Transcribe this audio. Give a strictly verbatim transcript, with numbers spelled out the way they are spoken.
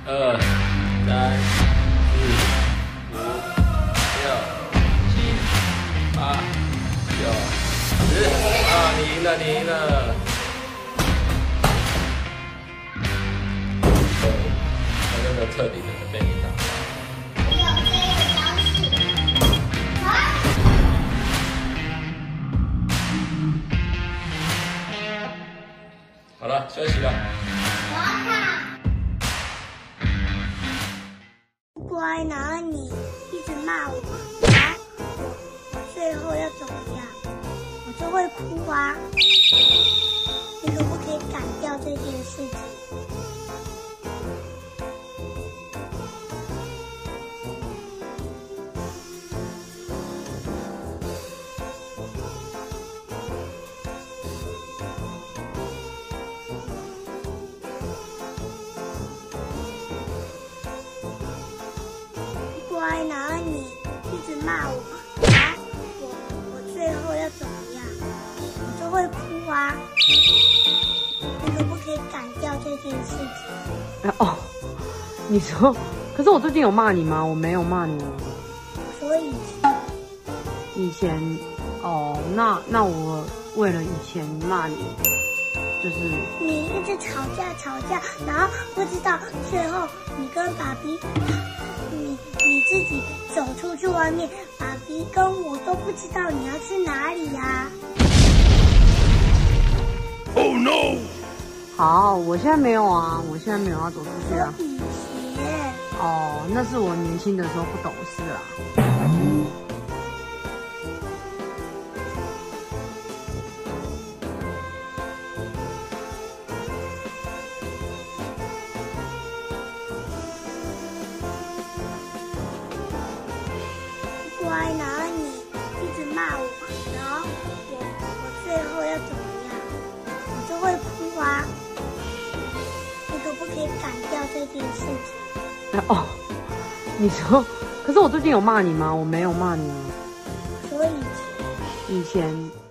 二、三、四、五、六、七、八、九、十。啊，你赢了，你赢了。对，他真的彻底的被你打败。好了，休息了。 乖，然后你一直骂我，然后我我最后要怎么样？我就会哭啊！你可不可以改掉这件事情？乖，然后你一直骂我，然后我我最后要怎么样？我就会哭啊！你可不可以改掉这件事情？ 哦，你说，可是我最近有骂你吗？我没有骂你啊。 所以以前，哦，那那我为了以前骂你，就是你一直吵架吵架，然后不知道最后你跟爸比。你你自己走出去外面，爸比跟我都不知道你要去哪里呀、啊。 Oh no！ 好，我现在没有啊，我现在没有要走出去啊。 以前哦，那是我年轻的时候不懂事啦。 乖，然后你一直骂我，然后我我最后要怎么样？我就会哭啊！你可不可以改掉这件事情？ 哦，你说，可是我最近有骂你吗？我没有骂你啊。 所以以前。